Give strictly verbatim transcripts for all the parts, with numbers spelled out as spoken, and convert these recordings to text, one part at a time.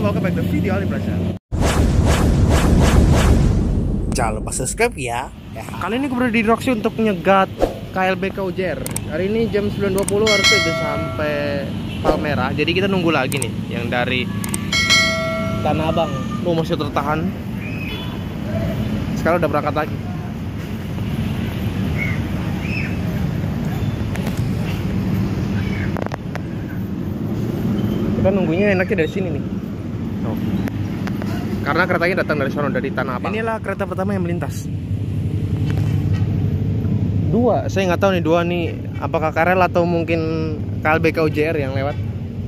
welcome back to video Ali Plaza. Jangan lupa subscribe ya. Ya. Kali ini gue berada di Roxy untuk nyegat K L B K U J R. Hari ini jam sembilan dua puluh harusnya udah sampai Palmerah. Jadi kita nunggu lagi nih yang dari Tanah Abang. Oh, masih tertahan. Sekarang udah berangkat lagi. Kita nunggunya enaknya dari sini nih. Oh. Karena keretanya datang dari sana, dari Tanah Abang. Inilah kereta pertama yang melintas. Dua, saya nggak tahu nih dua nih apakah K R L atau mungkin K L B K U J R yang lewat.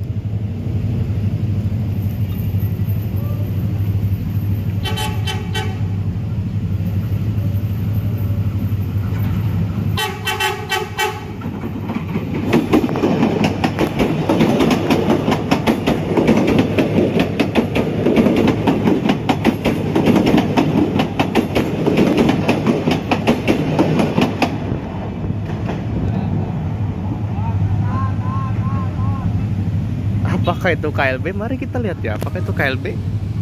Apakah itu K L B? Mari kita lihat ya, apakah itu K L B?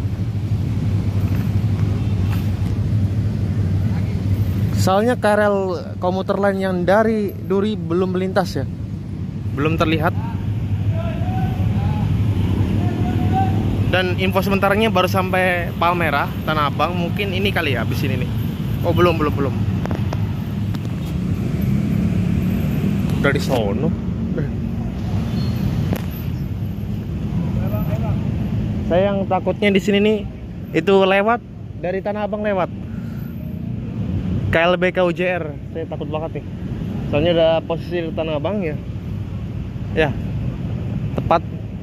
Soalnya K R L komuter lain yang dari Duri belum melintas ya, belum terlihat. Dan info sementaranya baru sampai Palmerah, Tanah Abang. Mungkin ini kali ya, habis ini nih. Oh belum, belum, belum. Udah di sono. Saya yang takutnya di sini nih itu lewat dari Tanah Abang lewat K L B K U J R. Saya takut banget nih. Soalnya ada posisi di Tanah Abang ya. Ya. Tepat.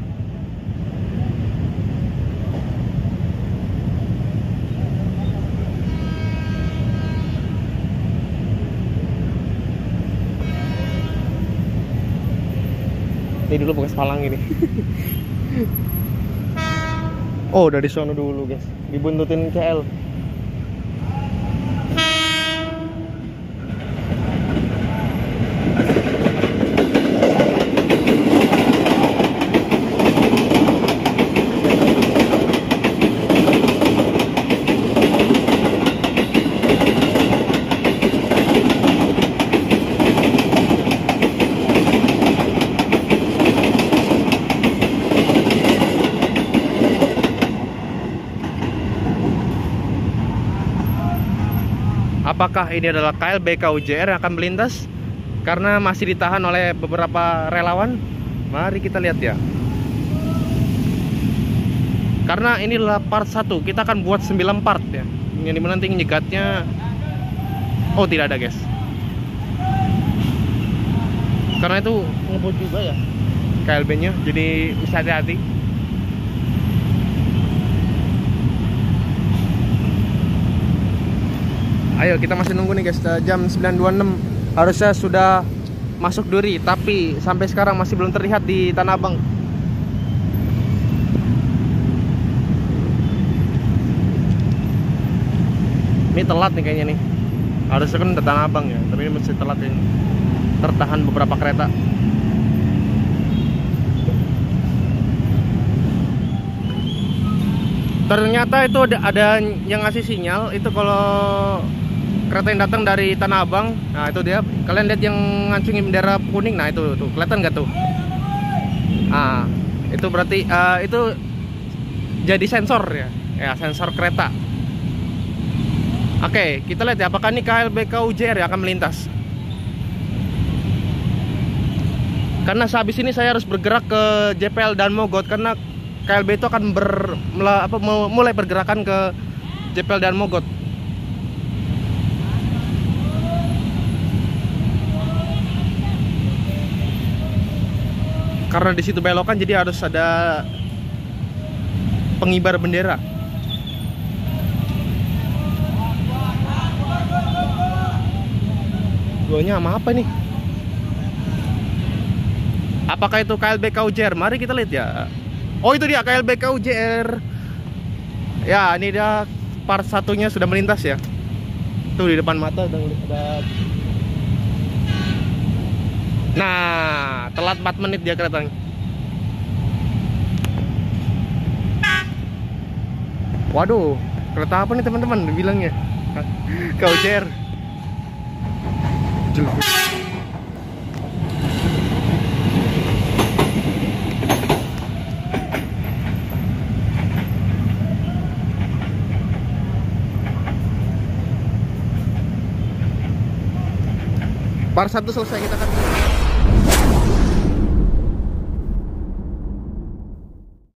Ini dulu bekas palang ini. Oh, dari sono dulu guys, dibuntutin K L. Apakah ini adalah K L B K U J R yang akan melintas? Karena masih ditahan oleh beberapa relawan. Mari kita lihat ya. Karena ini adalah part satu, kita akan buat sembilan part ya. Yang dimana nanti nyegatnya. Oh, tidak ada guys. Karena itu ngebut juga ya K L B-nya, jadi bisa hati-hati. Ayo kita masih nunggu nih guys, jam sembilan dua puluh enam harusnya sudah masuk Duri, tapi sampai sekarang masih belum terlihat di Tanah Abang. Ini telat nih kayaknya nih. Harusnya kan di Tanah Abang ya, tapi ini masih telat ini. Tertahan beberapa kereta. Ternyata itu ada, ada yang ngasih sinyal itu kalau kereta yang datang dari Tanah Abang. Nah itu dia, kalian lihat yang ngancungin bendera kuning. Nah itu tuh kelihatan nggak tuh? Ah itu berarti uh, itu jadi sensor ya, ya sensor kereta. Oke, kita lihat ya apakah ini K L B K U J R yang akan melintas. Karena sehabis ini saya harus bergerak ke J P L dan Mogot, karena K L B itu akan ber, mela, apa, mulai pergerakan ke J P L dan Mogot. Karena di situ belokan, jadi harus ada pengibar bendera. Duanya sama apa nih? Apakah itu K L B K U J R? Mari kita lihat ya. Oh itu dia K L B K U J R. Ya ini dia part satunya sudah melintas ya. Tuh di depan mata udah ada. Nah telat empat menit dia keretanya. Waduh, kereta apa nih teman-teman bilangnya? Kaucer. Part satu selesai, kita akan